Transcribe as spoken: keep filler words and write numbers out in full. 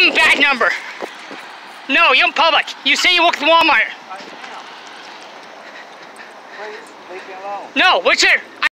Name, badge number. No, you're in public. You say you work at Walmart. I am. Please, leave me alone. No, what's your...